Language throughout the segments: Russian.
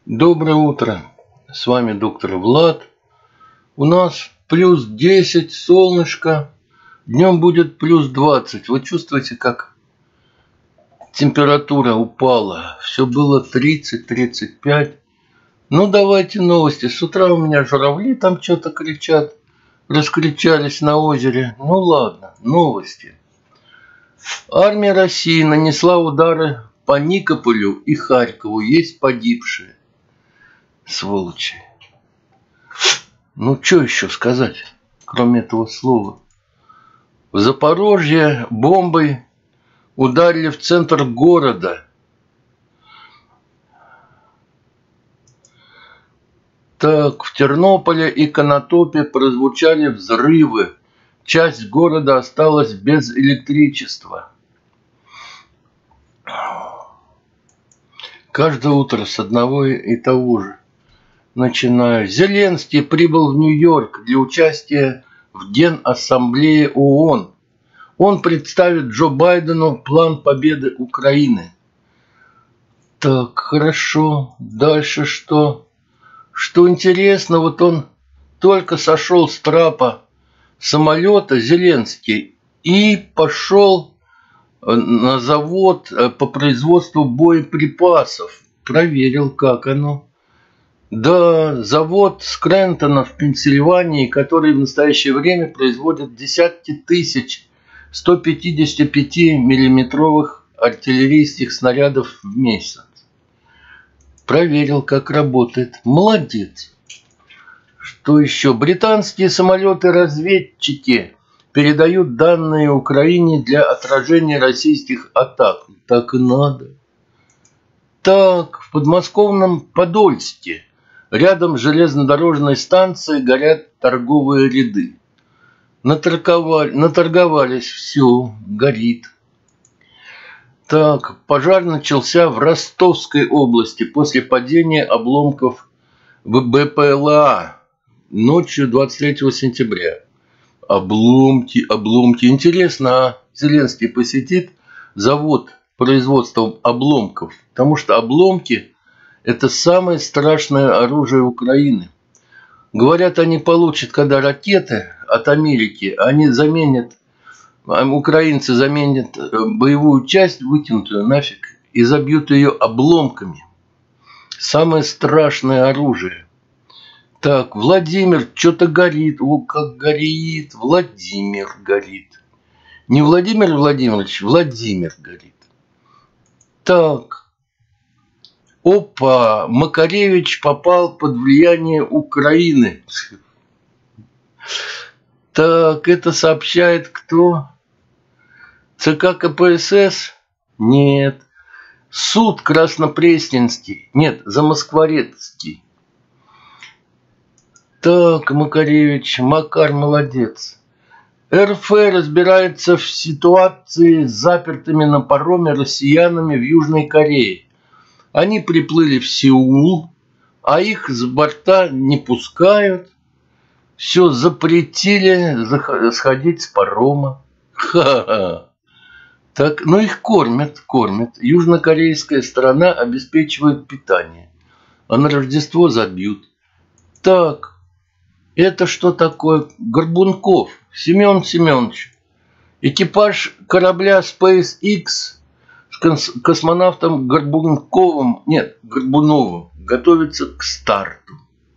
Доброе утро, с вами доктор Влад. У нас плюс 10, солнышко, днем будет плюс 20. Вы чувствуете, как температура упала? Все было 30-35. Ну, давайте новости. С утра у меня журавли там что-то кричат, раскричались на озере. Ну, ладно, новости. Армия России нанесла удары по Никополю и Харькову. Есть погибшие. Сволочи. Ну, что еще сказать, кроме этого слова? В Запорожье бомбой ударили в центр города. Так, в Тернополе и Конотопе прозвучали взрывы. Часть города осталась без электричества. Каждое утро с одного и того же. Начинаю. Зеленский прибыл в Нью-Йорк для участия в Генассамблее ООН. Он представит Джо Байдену план победы Украины. Так, хорошо. Дальше что? Что интересно, вот он только сошел с трапа самолета, Зеленский, и пошел на завод по производству боеприпасов. Проверил, как оно. Да, завод Скрэнтона в Пенсильвании, который в настоящее время производит десятки тысяч 155-миллиметровых артиллерийских снарядов в месяц. Проверил, как работает. Молодец. Что еще? Британские самолеты-разведчики передают данные Украине для отражения российских атак. Так и надо. Так, в подмосковном Подольске рядом с железнодорожной станцией горят торговые ряды. Наторговались, все, горит. Так, пожар начался в Ростовской области после падения обломков БПЛА ночью 23 сентября. Обломки. Интересно, а Зеленский посетит завод производства обломков? Потому что обломки – это самое страшное оружие Украины. Говорят, они получат, когда ракеты от Америки, они заменят, украинцы заменят боевую часть, выкинутую нафиг, и забьют ее обломками. Самое страшное оружие. Так, Владимир, что-то горит. О, как горит. Владимир горит. Не Владимир Владимирович, Владимир горит. Так. Опа, Макаревич попал под влияние Украины. Так, это сообщает кто? ЦК КПСС? Нет. Суд Краснопресненский. Нет, Замоскворецкий. Так, Макаревич, Макар молодец. РФ разбирается в ситуации с запертыми на пароме россиянами в Южной Корее. Они приплыли в Сеул, а их с борта не пускают. Все запретили сходить с парома. Ха-ха. Так, ну их кормят. Южнокорейская сторона обеспечивает питание. А на Рождество забьют. Так, это что такое? Горбунков Семен Семенович. Экипаж корабля SpaceX с космонавтом Горбуновым готовится к старту.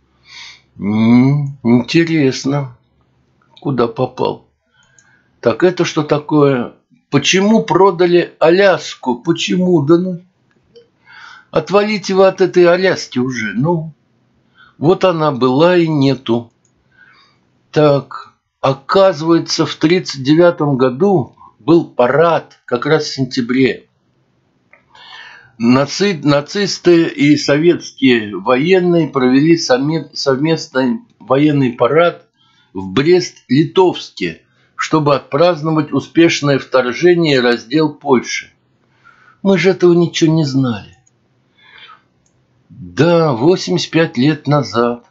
Интересно, куда попал. Так, это что такое? Почему продали Аляску? Почему? Да ну, отвалите вы от этой Аляски уже. Ну, вот она была и нету. Так, оказывается, в 1939 году был парад, как раз в сентябре. Нацисты и советские военные провели совместный военный парад в Брест-Литовске, чтобы отпраздновать успешное вторжение и раздел Польши. Мы же этого ничего не знали. Да, 85 лет назад.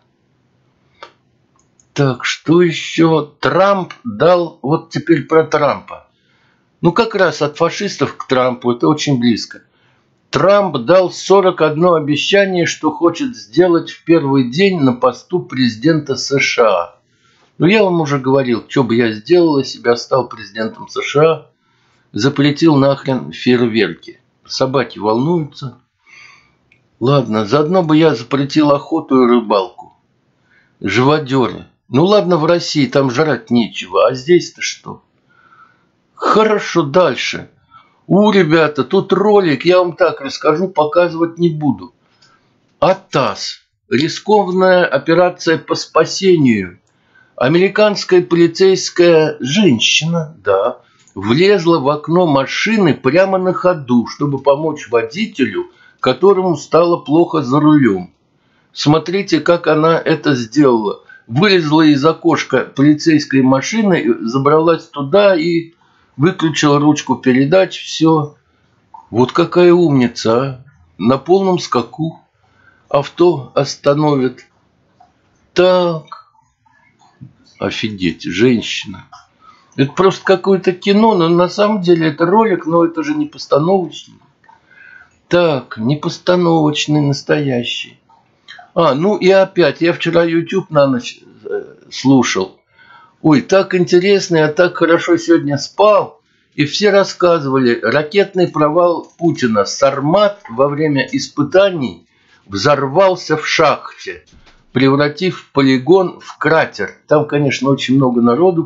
Так, что еще? Трамп дал, вот теперь про Трампа. Ну, как раз от фашистов к Трампу, это очень близко. Трамп дал 41 обещание, что хочет сделать в первый день на посту президента США. Ну, я вам уже говорил, что бы я сделал, если бы я стал президентом США. Запретил нахрен фейерверки. Собаки волнуются. Ладно, заодно бы я запретил охоту и рыбалку. Живодеры. Ну ладно, в России там жрать нечего, а здесь-то что? Хорошо, дальше. Ребята, тут ролик, я вам так расскажу, показывать не буду. АТАС. Рискованная операция по спасению. Американская полицейская женщина, да, влезла в окно машины прямо на ходу, чтобы помочь водителю, которому стало плохо за рулем. Смотрите, как она это сделала. Вылезла из окошка полицейской машины, забралась туда и выключила ручку передач, все. Вот какая умница, а. На полном скаку. Авто остановит. Так. Офигеть, женщина. Это просто какое-то кино, но на самом деле это ролик, но это же не постановочный. Так, не постановочный, настоящий. Ну и опять, я вчера YouTube на ночь слушал. Ой, так интересно, я так хорошо сегодня спал. И все рассказывали, ракетный провал Путина. Сармат во время испытаний взорвался в шахте, превратив полигон в кратер. Там, конечно, очень много народу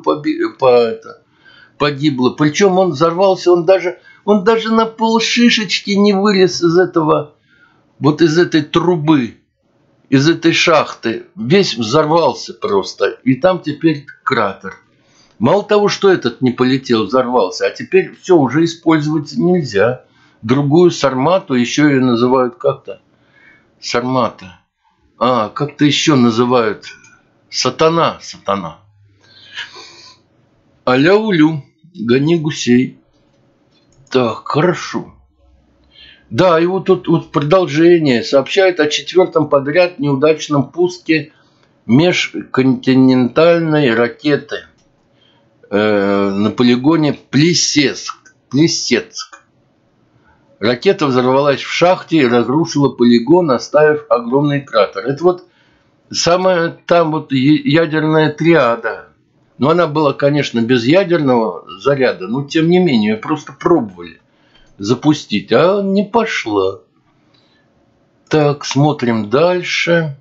погибло. Причем он взорвался, он даже на полшишечки не вылез из этого, вот из этой трубы. Из этой шахты весь взорвался просто, и там теперь кратер. Мало того, что этот не полетел, взорвался, а теперь все, уже использовать нельзя. Другую Сармату еще ее называют как-то. Сармата. Как-то еще называют. Сатана. Аля-улю, гони гусей. Так, хорошо. Да, и вот тут продолжение. Сообщает о 4-м подряд неудачном пуске межконтинентальной ракеты на полигоне Плисецк. Ракета взорвалась в шахте и разрушила полигон, оставив огромный кратер. Это вот самая там вот ядерная триада. Но она была, конечно, без ядерного заряда, но тем не менее, ее просто пробовали запустить, а не пошла. Так, смотрим дальше.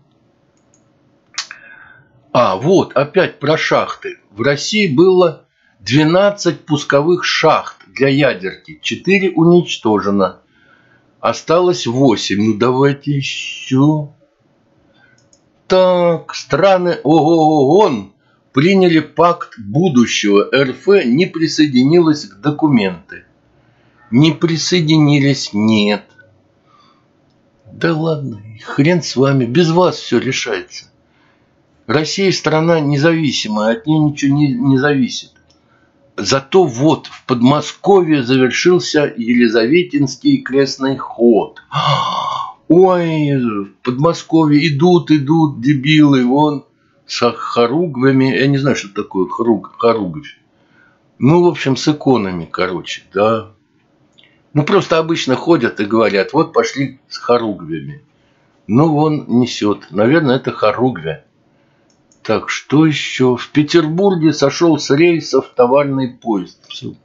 Вот, опять про шахты. В России было 12 пусковых шахт для ядерки. 4 уничтожено. Осталось 8. Ну, давайте еще. Так, страны ООН приняли пакт будущего. РФ не присоединилась к документу. Не присоединились, нет. Да ладно, хрен с вами, без вас все решается. Россия страна независимая, от нее ничего не зависит. Зато вот в Подмосковье завершился Елизаветинский крестный ход. Ой, в Подмосковье идут дебилы, вон с хоругвями. Я не знаю, что такое хоругвь. Ну, в общем, с иконами, короче, да. Ну, просто обычно ходят и говорят, вот пошли с хоругвями. Ну, вон несет. Наверное, это хоругвя. Так, что еще? В Петербурге сошел с рельсов товарный поезд.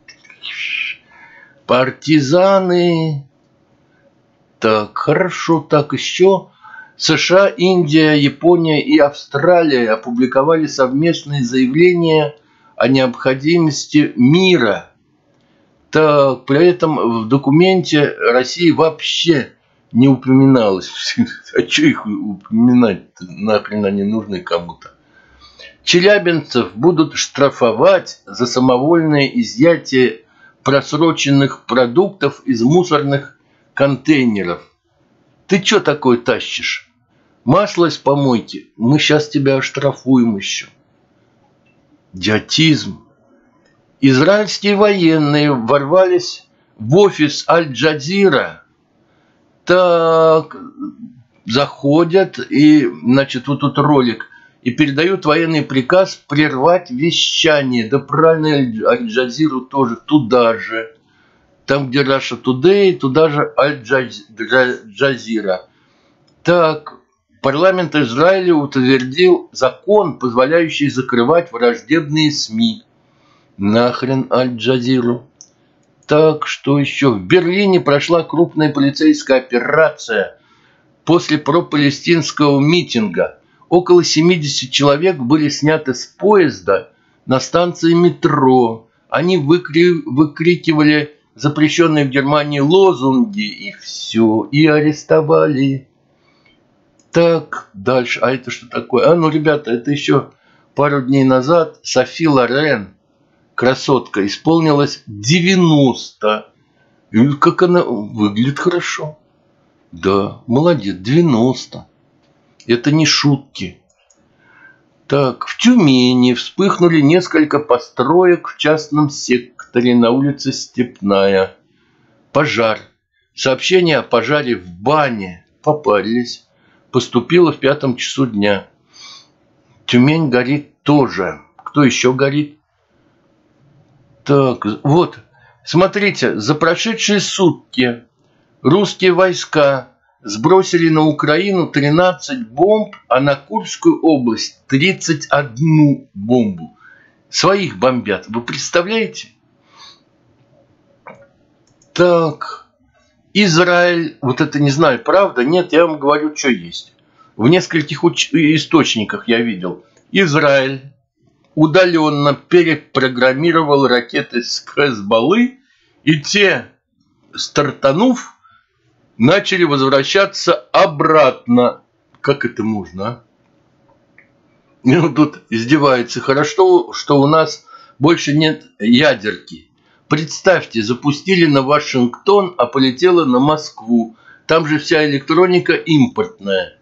Партизаны. Так, хорошо. Так, еще США, Индия, Япония и Австралия опубликовали совместные заявления о необходимости мира. Так, при этом в документе России вообще не упоминалось. А что их упоминать-то? Нахрен они нужны кому-то? Челябинцев будут штрафовать за самовольное изъятие просроченных продуктов из мусорных контейнеров. Ты что такое тащишь? Масло из помойки. Мы сейчас тебя оштрафуем еще. Идиотизм. Израильские военные ворвались в офис Аль-Джазира. Так, заходят и, значит, вот тут ролик. И передают военный приказ прервать вещание. Да правильно, Аль-Джазиру тоже туда же. Там, где Russia Today, туда же Аль-Джазира. Так, парламент Израиля утвердил закон, позволяющий закрывать враждебные СМИ. Нахрен Аль-Джазиру. Так, что еще? В Берлине прошла крупная полицейская операция после пропалестинского митинга. Около 70 человек были сняты с поезда на станции метро. Они выкрикивали запрещенные в Германии лозунги, и все, и арестовали. Так, дальше. А это что такое? Ну, ребята, это еще пару дней назад Софи Лорен, красотка, исполнилось 90. И как она выглядит хорошо. Да, молодец, 90. Это не шутки. Так, в Тюмени вспыхнули несколько построек в частном секторе на улице Степная. Пожар. Сообщение о пожаре в бане. Попарились. Поступило в 5 часу дня. Тюмень горит тоже. Кто еще горит? Так, вот. Смотрите, за прошедшие сутки русские войска сбросили на Украину 13 бомб, а на Курскую область 31 бомбу. Своих бомбят. Вы представляете? Так, Израиль, вот это не знаю, правда? Нет, я вам говорю, что есть. В нескольких источниках я видел. Израиль удаленно перепрограммировал ракеты с Хезболлы, и те, стартанув, начали возвращаться обратно. Как это можно, а? Ну, тут издевается. Хорошо, что у нас больше нет ядерки. Представьте, запустили на Вашингтон, а полетела на Москву. Там же вся электроника импортная.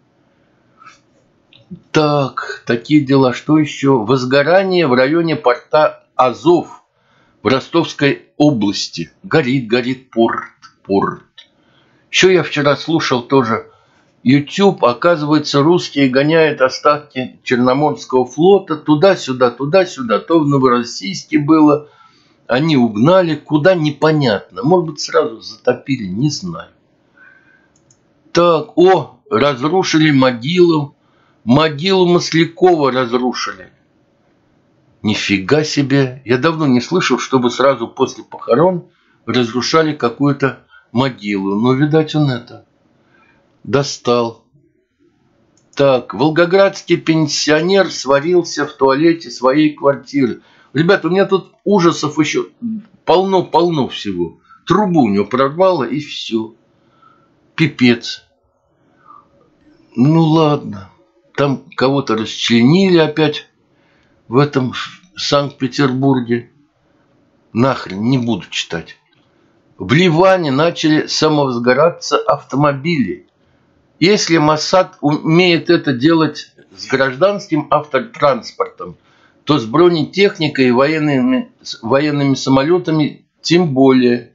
Так, такие дела. Что еще? Возгорание в районе порта Азов в Ростовской области. Горит порт. Еще я вчера слушал тоже YouTube. Оказывается, русские гоняют остатки Черноморского флота туда-сюда. То в Новороссийске было. Они угнали, куда непонятно. Может быть, сразу затопили, не знаю. Так, разрушили могилу. Могилу Маслякова разрушили. Нифига себе. Я давно не слышал, чтобы сразу после похорон разрушали какую-то могилу. Но, видать, он это достал. Так, волгоградский пенсионер сварился в туалете своей квартиры. Ребята, у меня тут ужасов еще полно всего. Трубу у него прорвало, и все. Пипец. Ну, ладно. Там кого-то расчленили опять в этом Санкт-Петербурге. Нахрен, не буду читать. В Ливане начали самовозгораться автомобили. Если Моссад умеет это делать с гражданским автотранспортом, то с бронетехникой и военными самолетами тем более.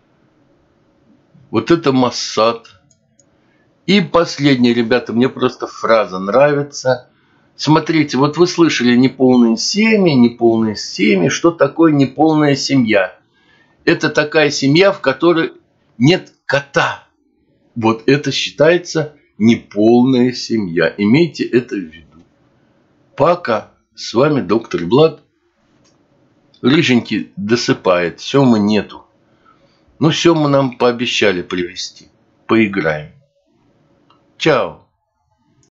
Вот это Моссад. И последнее, ребята, мне просто фраза нравится. Смотрите, вот вы слышали неполные семьи. Что такое неполная семья? Это такая семья, в которой нет кота. Вот это считается неполная семья. Имейте это в виду. Пока. С вами доктор Влад. Рыженький досыпает. Семы нету. Ну, Сему нам пообещали привезти. Поиграем. Чао.